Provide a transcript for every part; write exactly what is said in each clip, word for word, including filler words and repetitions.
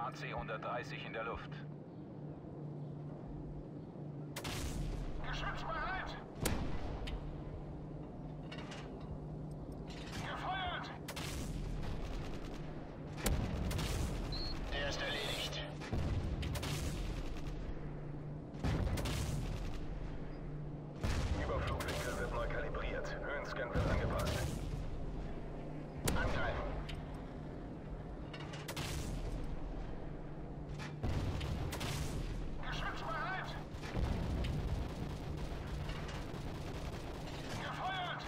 A C hundertdreißig in der Luft. Geschütz bereit! Gefeuert! Der ist erledigt. Überflugwinkel wird neu kalibriert. Höhenscan wird angepasst. Angreifen! Geschütz bereit! Gefeuert!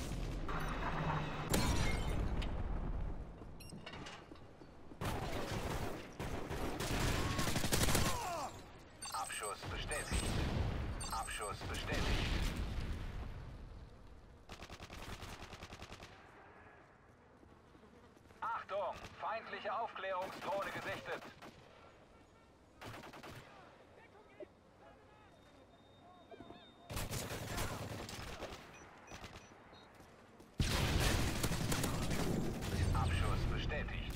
Abschuss bestätigt. Abschuss bestätigt. Achtung! Feindliche Aufklärungsdrohne gesichtet. Abschuss bestätigt.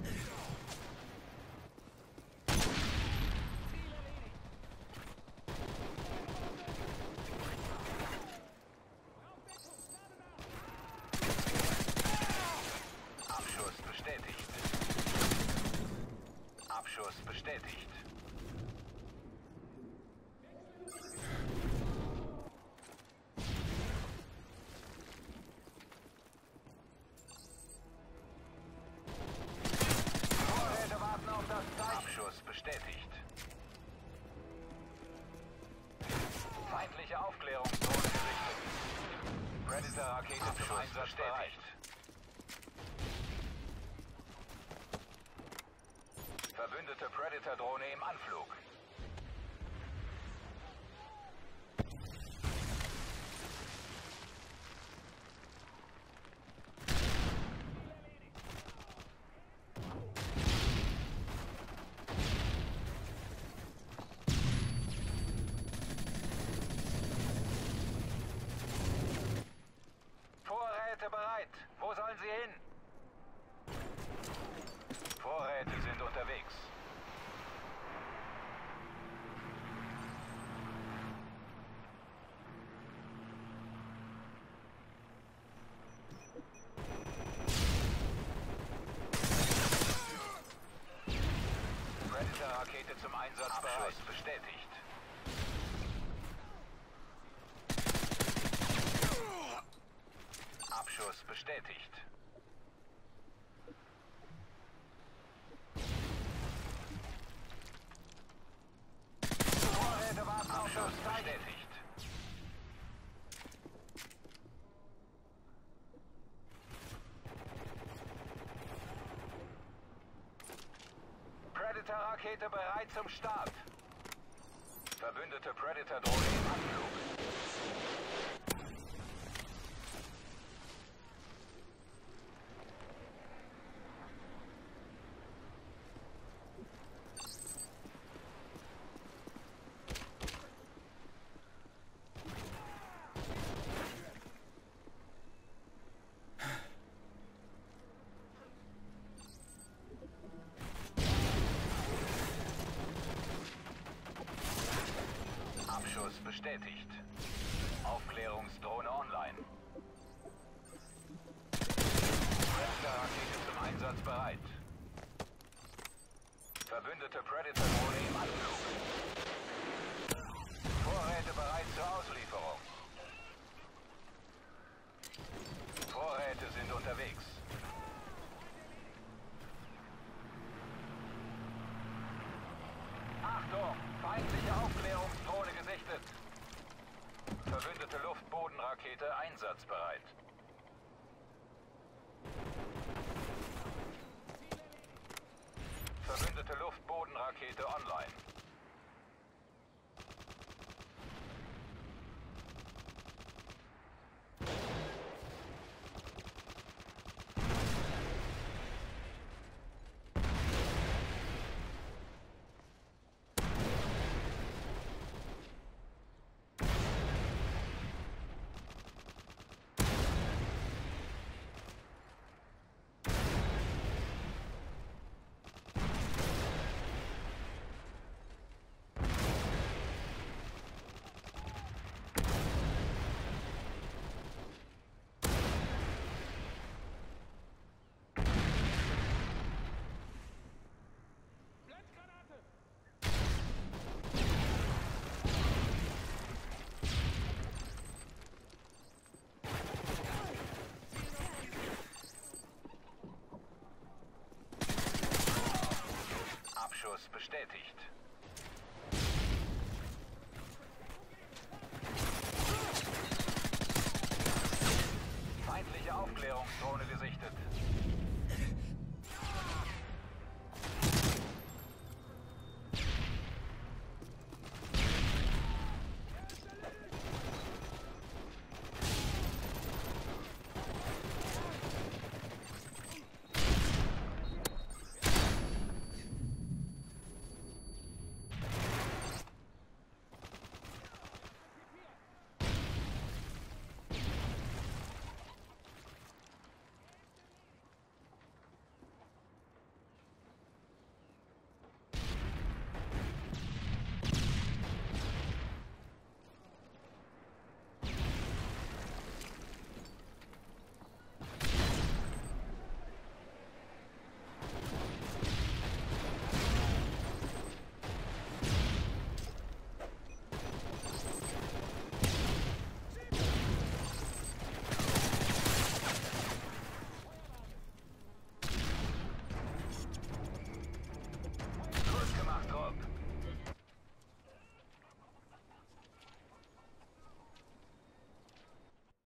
Abschuss bestätigt. Abschuss bestätigt. Vorräte warten auf das Zeichen. Abschuss bestätigt. Feindliche Aufklärungsdrohne gerichtet. Predator-Rakete zum Einsatz bereit. Verbündete Predator-Drohne im Anflug. Vorräte bereit. Wo sollen sie hin? Vorräte sind unterwegs. Predator-Rakete zum Einsatz bereit. Bestätigt. Abschuss bestätigt. Vorräte warten auf das bestätigt. Predator-Rakete bereit zum Start. Verbündete Predator-Drohne im Anflug. Abschuss bestätigt. Aufklärungsdrohne online. Predator-Rakete zum Einsatz bereit. Verbündete Predator-Drohne im Anflug. Vorräte bereit zur Auslieferung. Vorräte sind unterwegs. Achtung! Feindliche Aufklärungsdrohne gesichtet. Verbündete Luft-Boden-Rakete einsatzbereit. Verbündete Luft-Boden-Rakete online. Status bestätigt.